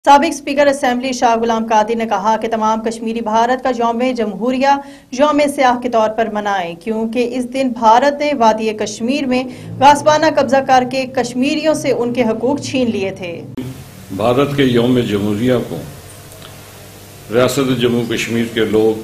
سابق speaker assembly شاہ غلام قادری نے کہا کہ تمام کشمیری بھارت کا یوم جمہوریہ یوم سیاہ کے طور پر منائیں کیونکہ اس دن بھارت نے وادی کشمیر میں غصبانہ قبضہ کر کے کشمیریوں سے ان کے حقوق چھین لیے تھے۔ بھارت کے یوم جمہوریہ کو ریاست جموں کشمیر کے لوگ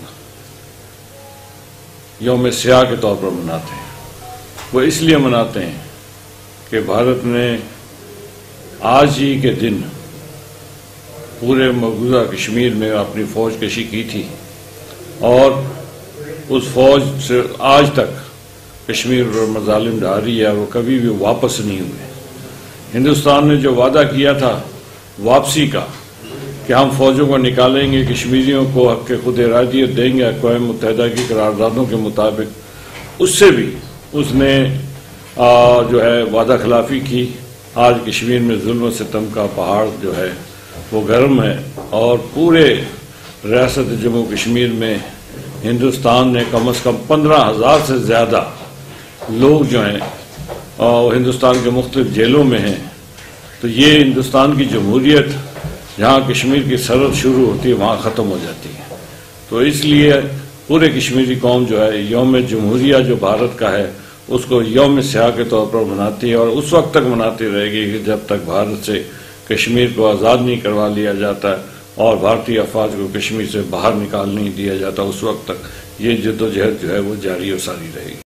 یوم سیاہ کے طور پر مناتے ہیں۔ وہ اس لیے مناتے ہیں کہ بھارت نے آج ہی کے دن پورے مقبوضہ کشمیر میں اپنی فوج کشی کی تھی اور اس فوج سے آج تک کشمیر پر مظالم ڈھا رہی ہے، وہ کبھی بھی واپس نہیں ہوئے۔ ہندوستان نے جو وعدہ کیا تھا واپسی کا کہ ہم فوجوں کو نکالیں گے، کشمیریوں کو حق خود ارادیت دیں گے اقوام متحدہ کی قراردادوں کے مطابق، اس سے بھی اس نے جو ہے وعدہ خلافی کی۔ آج کشمیر میں ظلم و ستم کا پہاڑ جو ہے وہ گرم ہے اور پورے ریاست جموں کشمیر میں ہندوستان نے کم از کم 15,000 سے زیادہ لوگ جو ہیں ہندوستان کے مختلف جیلوں میں ہیں۔ تو یہ ہندوستان کی جمہوریت جہاں کشمیر کی سرحد شروع ہوتی ہے وہاں ختم ہو جاتی ہے۔ تو اس لیے پورے کشمیری قوم جو ہے یوم جمہوریہ جو بھارت کا ہے اس کو یوم سیاہ کے طور پر مناتی ہے اور اس وقت تک مناتی رہے گی کہ جب تک بھارت سے کشمیر کو آزاد نہیں کروا لیا جاتا اور بھارتی افواج کو کشمیر سے باہر نکال نہیں دیا جاتا، اس وقت تک یہ جدوجہد جو ہے وہ جاری و ساری رہے گی۔